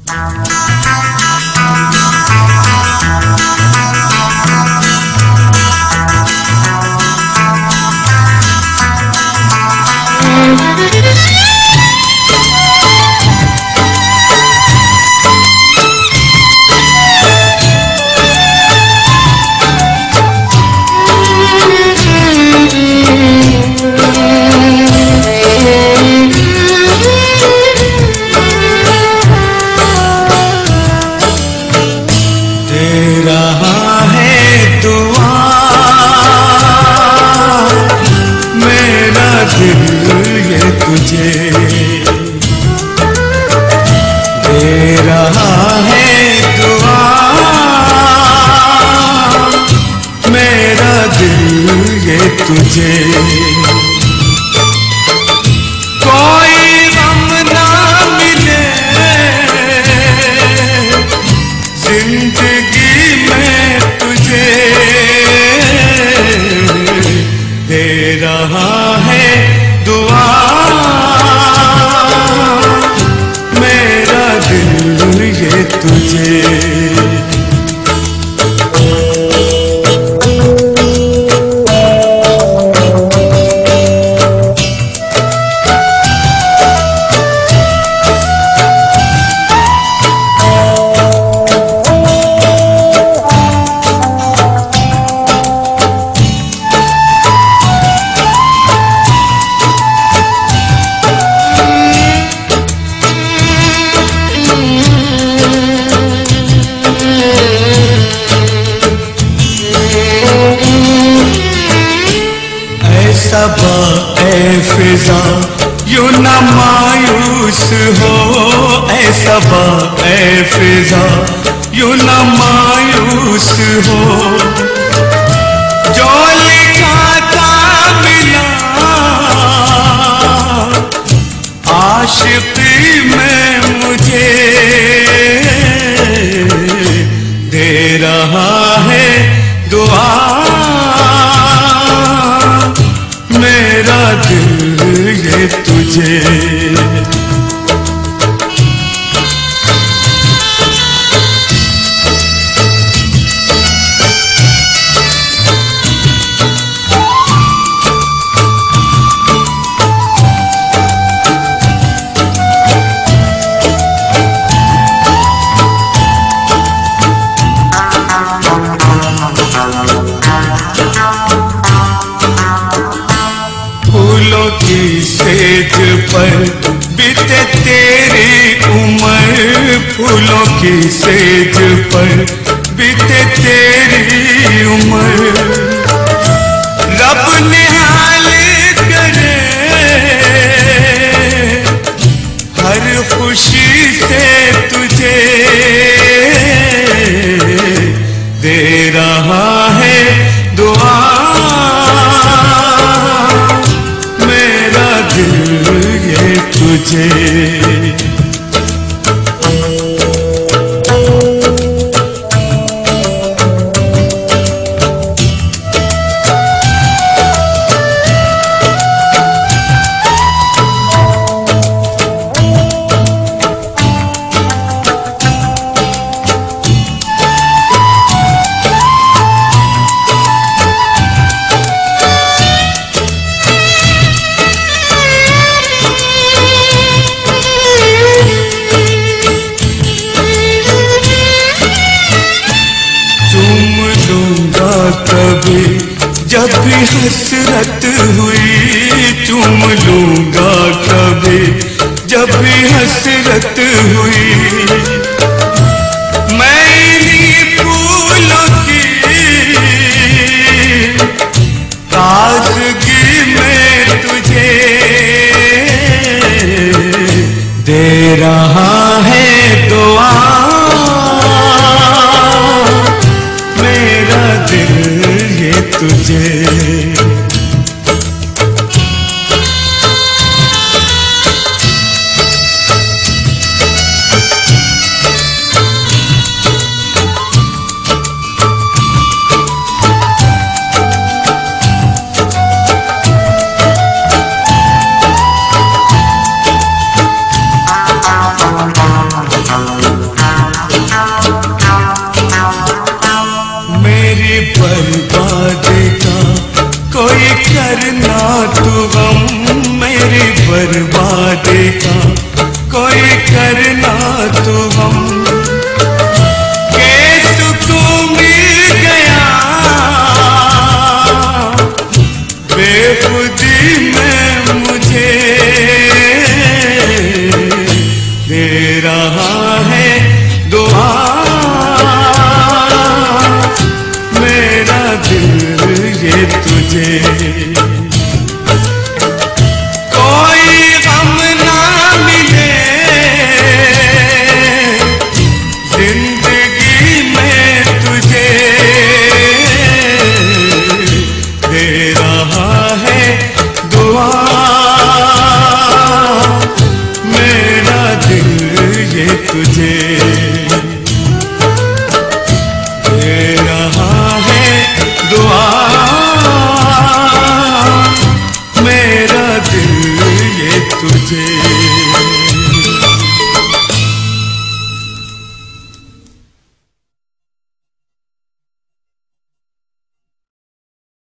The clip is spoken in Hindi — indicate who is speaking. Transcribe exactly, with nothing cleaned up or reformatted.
Speaker 1: तुझे कोई गम ना मिले जिंदगी में तुझे दे रहा है दुआ मेरा दिल ये तुझे। ऐ फिजा यूं ना मायूस हो, ऐसा बा ऐ फिजा यूं ना मायूस हो, जो लिखा था मिला आशिकी में मुझे दे रहा है दुआ मेरा दिल ये तुझे। फूलों की सेज पर बीते तेरी उम्र, फूलों की सेज पर बीते तेरी उम्र, रब निहाल करे हर खुशी से तुझे दे रहा है दुआ ये तुझे। कभी जब भी हसरत हुई चूम लूंगा, कभी जब भी हसरत हुई मैं इन्हीं फूलों की ताजगी में तुझे दे रहा है दुआ मेरा दिल ये तुझे।
Speaker 2: Thank you.
Speaker 1: का कोई करना तो हम के सुकून मिल गया बेखुदी में मुझे दे रहा है दुआ मेरा दिल ये तुझे। कोई गम ना मिले जिंदगी में तुझे दे रहा है दुआ मेरा दिल ये तुझे।